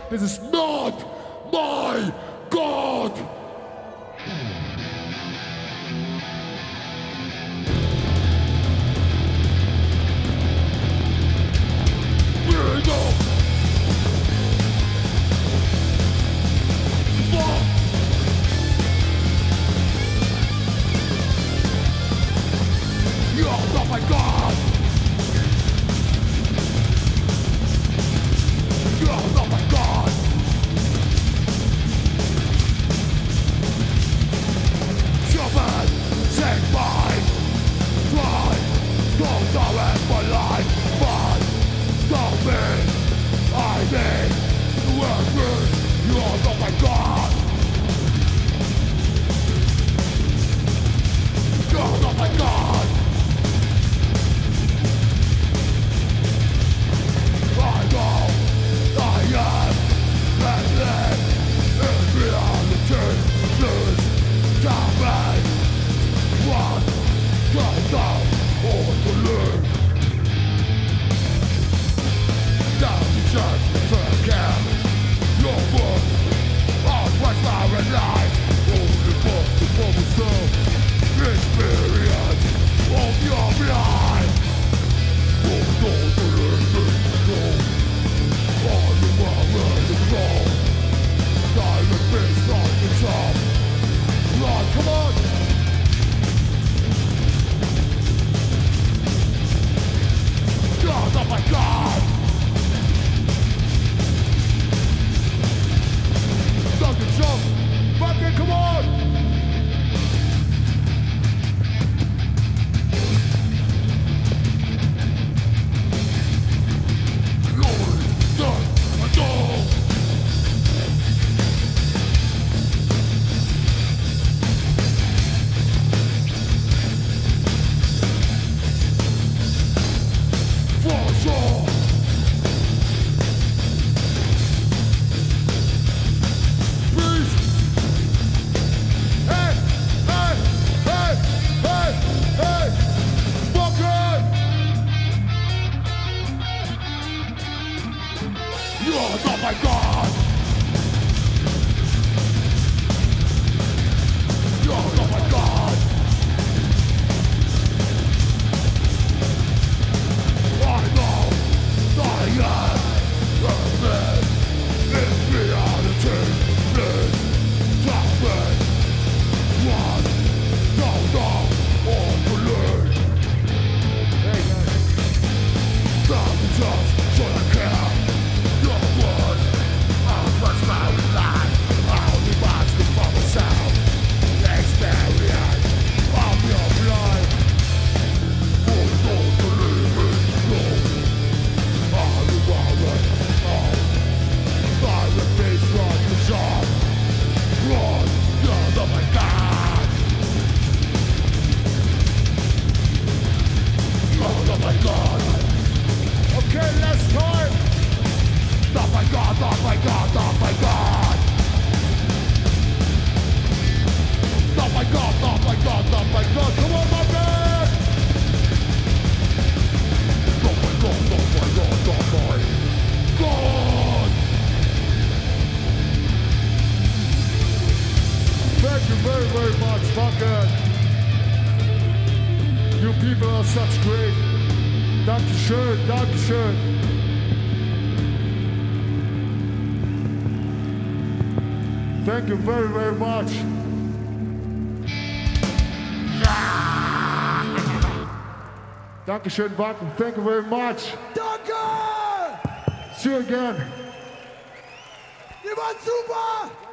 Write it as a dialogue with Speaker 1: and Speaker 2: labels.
Speaker 1: This is not my God. Bring up. Fuck. You're not my God. You're not my God. Human, take mine. Try, don't direct my life. But don't be, I need the word truth. You're not my God. You're not my God. I know I am and live in reality. Lose, damage, one, don't know or to live. Down the church, forget your words. I'll twice paralyzed. Only book before we serve. Experience of your life. Don't know the living soul. On the world the floor. Silent face on the top. Run, come on! God, oh my God! Duncan, jump! Wacken, come on!
Speaker 2: Thank you very, very much. Dankeschön, Wacken. Thank you very much.
Speaker 3: Danke!
Speaker 2: See you again.
Speaker 3: Ihr wart super!